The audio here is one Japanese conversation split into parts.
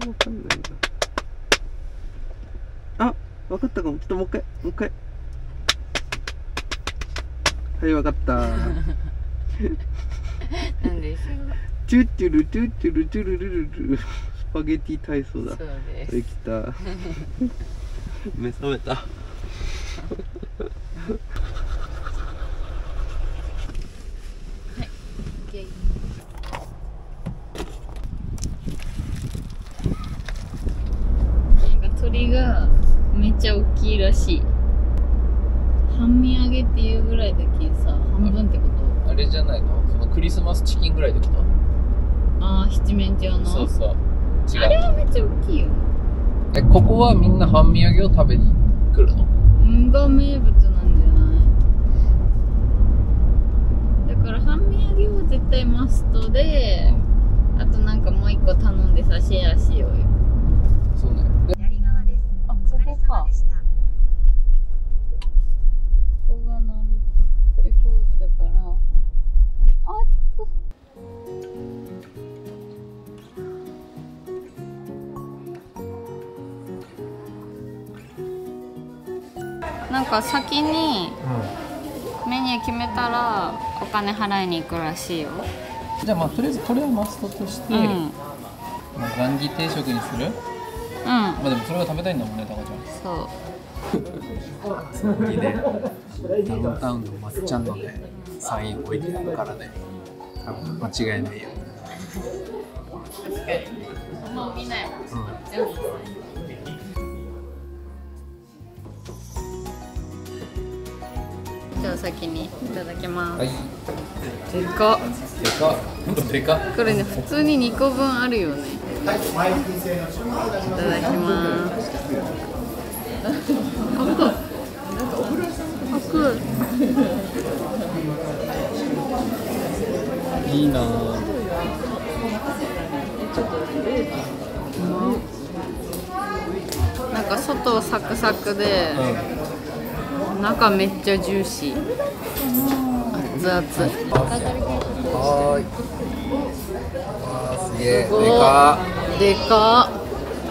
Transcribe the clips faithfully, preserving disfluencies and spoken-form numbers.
わかんないな。あ、わかったかも。ちょっともう一回もう一回。はい、わかった。 なんでしょう。 チュッチュルチュッチュルチュルルルル。スパゲティ体操だ。 そうです。 できた。目覚めた。 鳥がめっちゃ大きいらしい。半身揚げっていうぐらいだけさ、半分ってこと？ あれじゃないの？そのクリスマスチキンぐらいできた？ ああ、七面鳥の。そうそう。違う。あれはめっちゃ大きいよ。 え、ここはみんな半身揚げを食べに来るの？ んが名物なんじゃない？だから半身揚げは絶対マストで、うん、あとなんかもう一個頼んでさ、シェアしようよ。 そうね。 あ、ここか。ここがなると、で、こうだから。あ、ちょっと。なんか先にメニュー決めたらお金払いに行くらしいよ。 じゃあまあとりあえずこれはマストとして、うん、まあザンギ定食にする？うん、まあでもそれが食べたいんだもんね、タカちゃん。 そう。 さっきね、ダウンタウンのまっちゃんのね、サイン置いてあるからね、多分間違いないよ。 確かに。もう見ない。うん。じゃあ先にいただきます。はい。でかっ。 でかっ。ほんとでかっ。 これね、普通ににこぶんあるよね。いただきます。 いいなぁ。 なんか外サクサクで、うん、中めっちゃジューシー。熱々。 はーい。すげえ、でかっ。でかっ。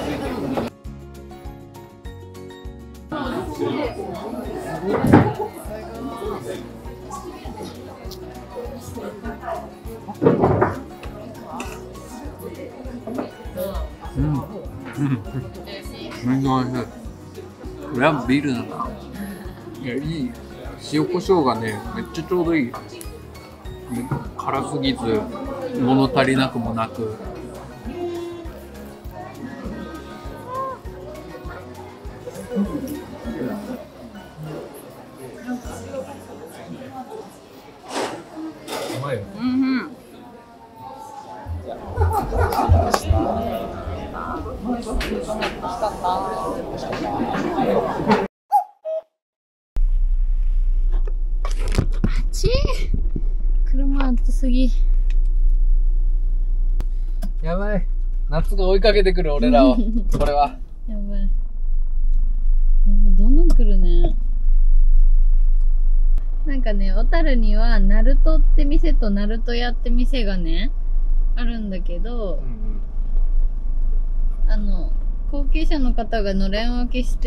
うん。うん。めっちゃおいしい。これはビールだな。いや、いい。塩コショウがね、めっちゃちょうどいい。辛すぎず、物足りなくもなく。うまいよ。 うんうん。あち車暑すぎ。 やばい。夏が追いかけてくる俺らを。これは。 やばい。やばい。どんどん来るね。なんかね、小樽には、ナルトって店とナルト屋って店がね、あるんだけど、うんうん、あの、後継者の方がのれん分けして、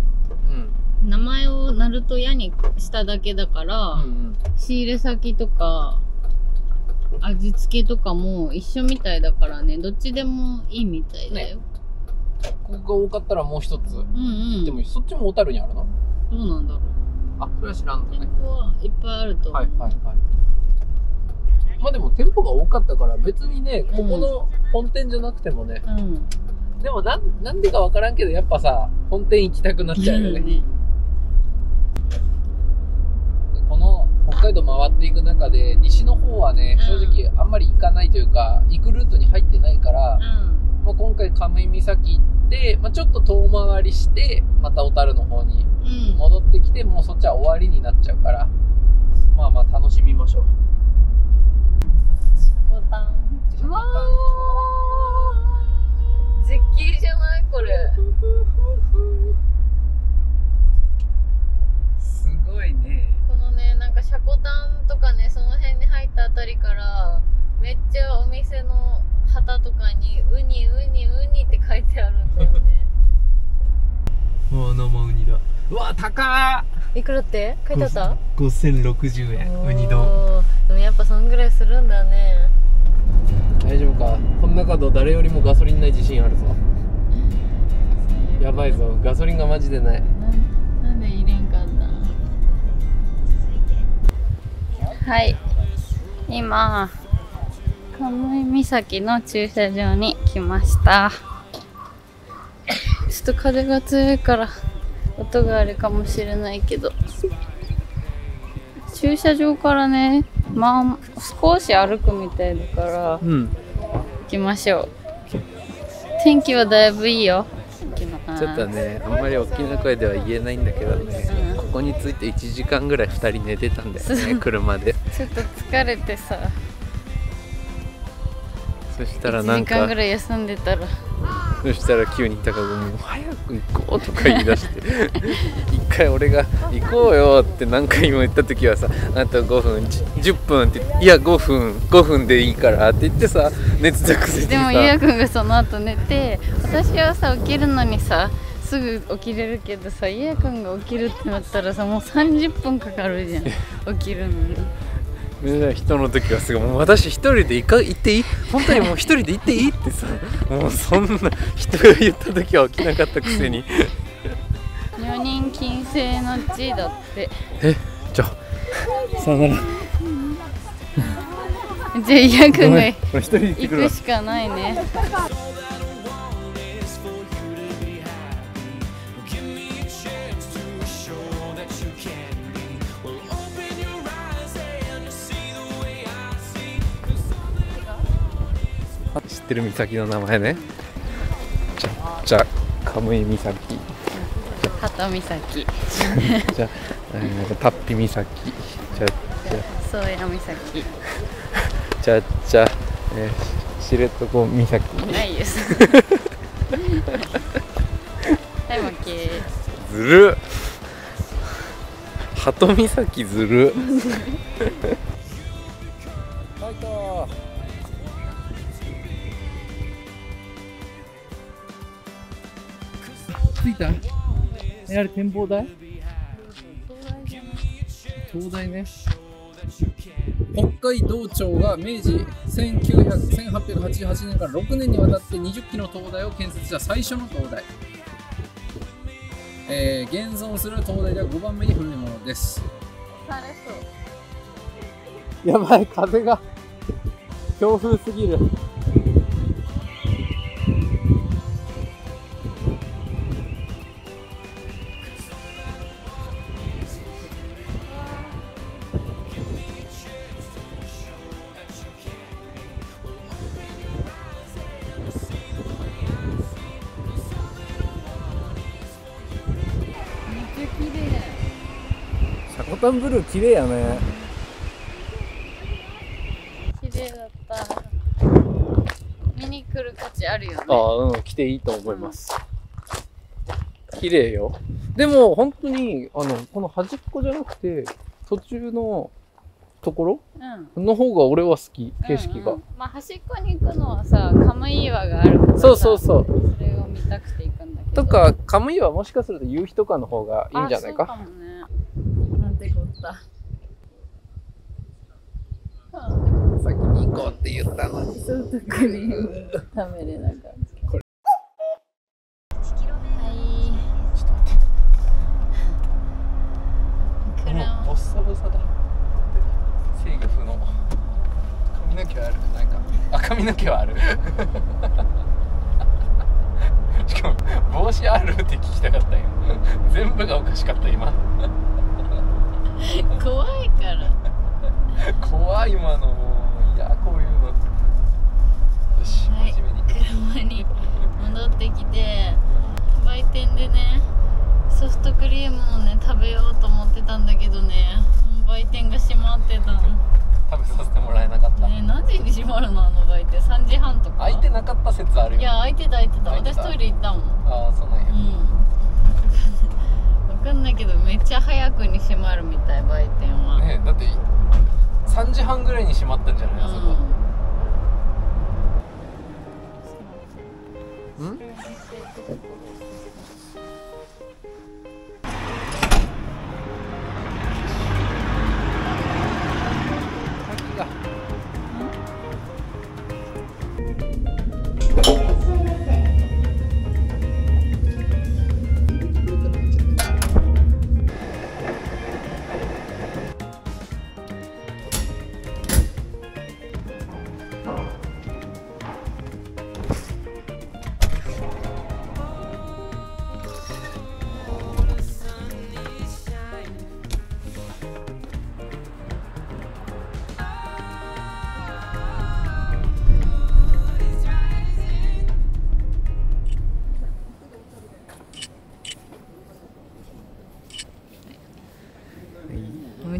うん、名前をナルト屋にしただけだから、うんうん、仕入れ先とか、味付けとかも一緒みたいだからね、どっちでもいいみたいだよ。ね、 ここが多かったらもう一つ。うんうん。でもそっちも小樽にあるの？ どうなんだろう。 あ、それは知らんのね。 店舗はいっぱいあると思う。はいはいはい。 まあでも店舗が多かったから別にね、ここの本店じゃなくてもね。うん。でもなん、なんでかわからんけど、やっぱさ、本店行きたくなっちゃうよね。ね、この北海道回っていく中で、西の方はね、正直あんまり行かないというか、行くルートに入ってないから、うん、まあ今回亀見岬行って、まあちょっと遠回りして、また小樽の方に戻ってきて、うん、もうそっちは終わりになっちゃうから、まあまあ楽しみましょう。 シャコタン。うわー、絶景じゃないこれ。 すごいね。 このね、なんかシャコタンとかね、その辺に入ったあたりからめっちゃお店の旗とかにウニウニウニって書いてー生ウニだ。うわ高いくらって書いてあった？ ごせんろくじゅうえんウニ丼。 でもやっぱそんぐらいするんだね。 大丈夫か。この中の誰よりもガソリンない自信あるぞ。やばいぞ、ガソリンがマジでない。 な, なんで入れんかった？はい、今カムイ岬の駐車場に来ました。ちょっと風が強いから音があるかもしれないけど、駐車場からね、まあ少し歩くみたいだから、うん、行きましょう。天気はだいぶいいよ。 ちょっとね、あんまり大きな声では言えないんだけどね、うん、ここに着いていちじかんぐらいふたり寝てたんだよね、車で。 ちょっと疲れてさ、 そしたらなんかいちじかんぐらい休んでたら、 そしたら急にタカがもう早く行こうとか言い出して一回俺が行こうよって何回も言った時はさ、あとごふんじゅっぷんって言って、いやごふんごふんでいいからって言ってさ、熱着せてさ。 でもゆうやくんがその後寝て、私はさ起きるのにさすぐ起きれるけどさ、ゆうやくんが起きるってなったらさ、もうさんじゅっぷんかかるじゃん起きるのに。 人の時はすごい、もう私一人で行か行っていい、本当にもう一人で行っていいってさ、もうそんな人が言った時は起きなかったくせに女人禁制の地だって。 え、じゃあさよなら。 じゃあゆうやくんが行行くしかないね。 知ってる岬の名前ね。じゃじゃカムイ岬、 ハト岬、 じゃ、えー、タッピ岬、じゃじゃソーヤ岬、 じゃじゃ、えー、知床岬。 ないですはい負け。 ずるっ、ハト岬ずるっライト着いた。え、あれ展望台？灯台ね。北海道庁が明治せんはっぴゃくはちじゅうはちねんからろくねんにわたってにじゅっきの灯台を建設した最初の灯台。えー、現存する灯台ではごばんめに古いものです。やばい、風が強風すぎる。シャコタンブルー綺麗やね。 綺麗だった。見に来る価値あるよね。 ああ、うん、来ていいと思います。うん、綺麗よ。でも本当にあのこの端っこじゃなくて途中のところ、うん、の方が俺は好き、景色が。うんうん、 まあ端っこに行くのはさ、カムイ岩があるからさ、 そうそうそう。 それを見たくて行くんだけど。 とかカムイ岩もしかすると夕日とかの方がいいんじゃないか。 あ、そうかもね。なんてこった。 先に行こうって言ったのに。 ソフトクリーム食べれなかった。これ。はい。 ちょっと待って。もうボッサボサだ。制御不能。髪の毛は悪くないか。あ、髪の毛はある。しかも帽子あるって聞きたかったよ。全部がおかしかった今。 怖いから。 怖い今のもう。いやこういうの。よし、 はい、 真面目に。 車に戻ってきて、売店でね、ソフトクリームをね食べようと思ってたんだけどね、売店が閉まってたの。 食べさせてもらえなかった。 ね、何時に閉まるのあの売店？さんじはんとか。 開いてなかった説あるよ。 いや開いてた開いてた。私トイレ行ったもん。 ああ、そうなんや。うん。 わかんないけどめっちゃ早くに閉まるみたい、売店は。 ね、だってさんじはんぐらいに閉まったんじゃない、あそこ。うん？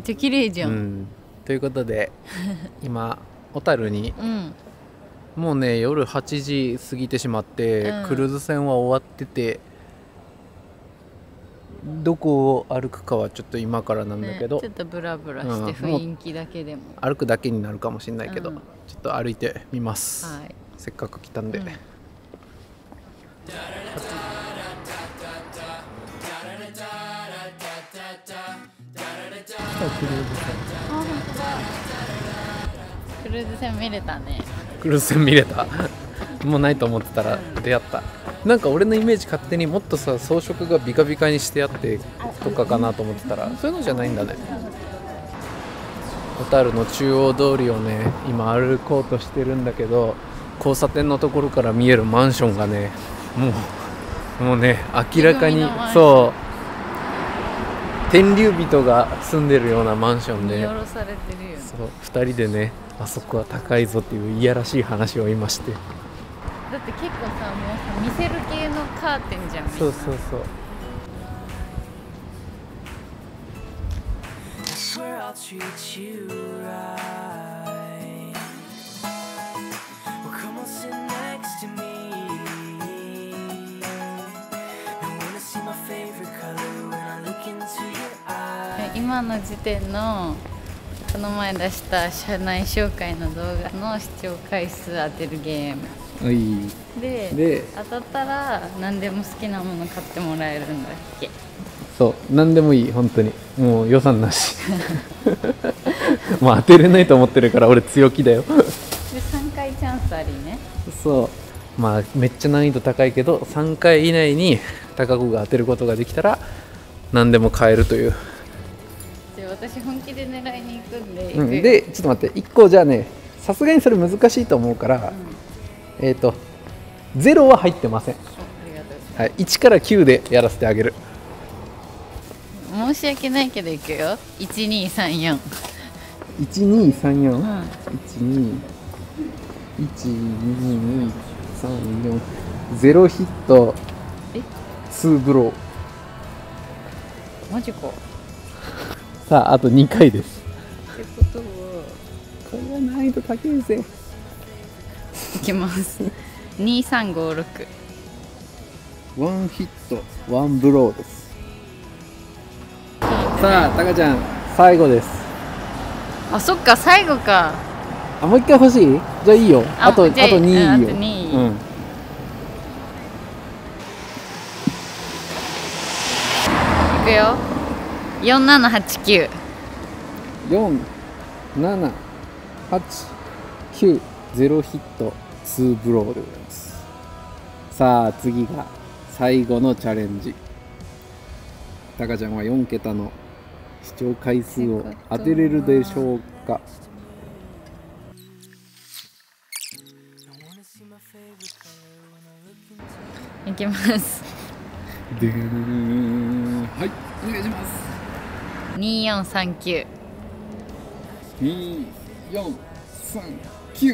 ちゃ綺麗じゃん、 うん、ということで今小樽に、 うん、 もうね夜はちじ過ぎてしまって、うん、クルーズ船は終わってて、どこを歩くかはちょっと今からなんだけど、 ね、ちょっとブラブラして雰囲気だけでも、 うん、歩くだけになるかもしれないけど、 うん、 ちょっと歩いてみます、 はい、 せっかく来たんで、うん、クルーズ船、 あ、本当だ。クルーズ船見れたね。 クルーズ船見れたもうないと思ってたら出会った、うん、なんか俺のイメージ勝手にもっとさ装飾がビカビカにしてあってとかかなと思ってたら、そういうのじゃないんだね。小樽の中央通りをね今歩こうとしてるんだけど、交差点のところから見えるマンションがねもうもうね明らかにそう天竜人が住んでるようなマンションで、 見下ろされてるよね。 そうふたりでねあそこは高いぞっていういやらしい話を今して、 だって結構さもうさ見せる系のカーテンじゃん。 そうそうそう。 今の時点のこの前出した社内紹介の動画の視聴回数当てるゲーム、 はい、 で, で当たったら何でも好きなもの買ってもらえるんだっけ。 そう何でもいい、本当にもう予算なしまあ当てれないと思ってるから俺強気だよでさんかいチャンスありね。 そうまあめっちゃ難易度高いけどさんかい以内に高子が当てることができたら何でも買えるという。 私本気で狙いに行くんで、 うん、でちょっと待っていっこじゃあね、さすがにそれ難しいと思うから、うん、えっ、ー、とゼロは入ってません。ありがとうございます。はい、いちからきゅうでやらせてあげる。 申し訳ないけどいくよ。いちにさんよんいちにさんよん、うん、いちにいちにさんよんゼロヒットにブロー。 マジか。 さああとにかいです。 ってことはこれは難易度高いぜ。 いきますにさんごろく。 ワンヒットワンブローです。さあタカちゃん最後です。 あ、そっか最後か。 あ、もう一回欲しい？じゃあいいよ。あとあとにいいよ。あとにいい、うん、いくよ。よんななはちきゅう よんななはちきゅうゼロヒットにブローでございます。さあ次が最後のチャレンジ。タカちゃんはよんけたの視聴回数を当てれるでしょうか。 いきます。 でーん、はいお願いします。 によんさんきゅうによんさんきゅ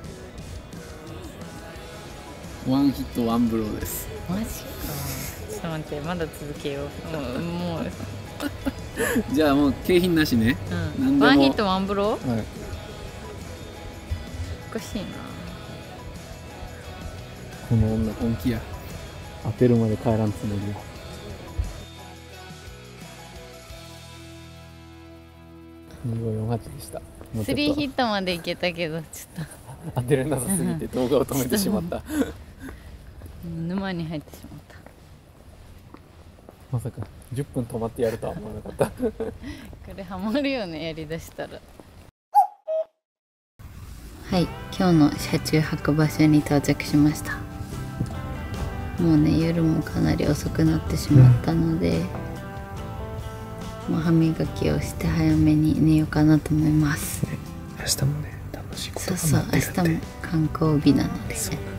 うワンヒットワンブローです。 マジか。ちょっと待って、まだ続けよう。もう、もうじゃあもう景品なしね、 うん、ワンヒットワンブロー、 はい、 おかしいな。 この女本気や。当てるまで帰らんつもりや。にごよんはちでした。 スリーヒットまでいけたけどちょっと当てれなさすぎて動画を止めてしまった沼に入ってしまった。 まさかじゅっぷん止まってやるとは思わなかったこれハマるよね、やりだしたら。はい、今日の車中泊場所に到着しました。もうね夜もかなり遅くなってしまったので、うん、もう歯磨きをして早めに寝ようかなと思います。 明日もね楽しいことが待ってるんで。そうそう、明日も観光日なので。